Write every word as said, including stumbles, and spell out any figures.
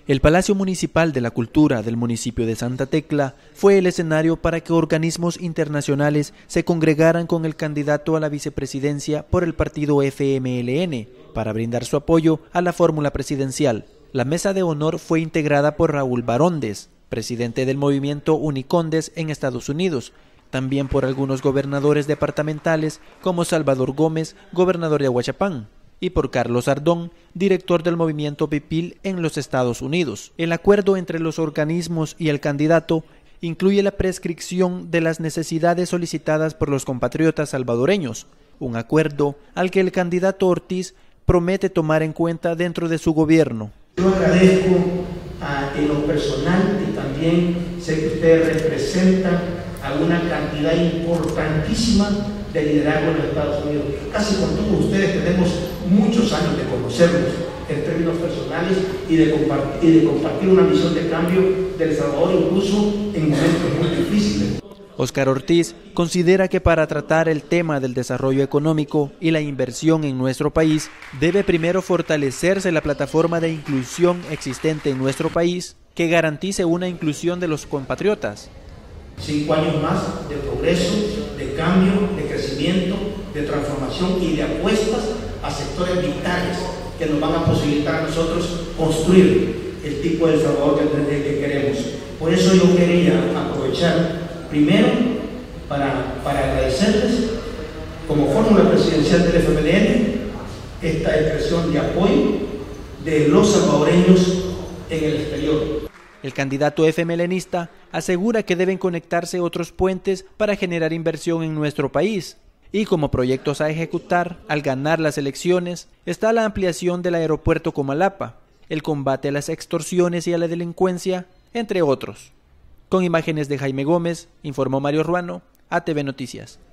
El Palacio Municipal de la Cultura del municipio de Santa Tecla fue el escenario para que organismos internacionales se congregaran con el candidato a la vicepresidencia por el partido F M L N para brindar su apoyo a la fórmula presidencial. La mesa de honor fue integrada por Raúl Barondes, presidente del movimiento Unicondes en Estados Unidos, también por algunos gobernadores departamentales como Salvador Gómez, gobernador de Ahuachapán, y por Carlos Ardón, director del movimiento Pipil en los Estados Unidos. El acuerdo entre los organismos y el candidato incluye la prescripción de las necesidades solicitadas por los compatriotas salvadoreños, un acuerdo al que el candidato Ortiz promete tomar en cuenta dentro de su gobierno. Yo agradezco a, en lo personal, y también sé que ustedes representan a una cantidad importantísima de liderazgo en los Estados Unidos. Casi con todos ustedes tenemos muchos años de conocernos en términos personales y de compartir, y de compartir una visión de cambio de El Salvador, incluso en momentos muy difíciles. Óscar Ortiz considera que para tratar el tema del desarrollo económico y la inversión en nuestro país, debe primero fortalecerse la plataforma de inclusión existente en nuestro país que garantice una inclusión de los compatriotas. Cinco años más de progreso, de cambio, de crecimiento, de transformación y de apuestas a sectores vitales que nos van a posibilitar a nosotros construir el tipo de El Salvador que, que queremos. Por eso yo quería aprovechar primero para, para agradecerles como fórmula presidencial del F M L N esta expresión de apoyo de los salvadoreños en el exterior. El candidato FMLNista asegura que deben conectarse otros puentes para generar inversión en nuestro país. Y como proyectos a ejecutar al ganar las elecciones está la ampliación del aeropuerto Comalapa, el combate a las extorsiones y a la delincuencia, entre otros. Con imágenes de Jaime Gómez, informó Mario Ruano, A T V Noticias.